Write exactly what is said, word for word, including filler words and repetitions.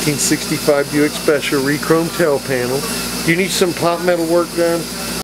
nineteen sixty-five Buick Special, re-chrome tail panel. Do you need some pot metal work done?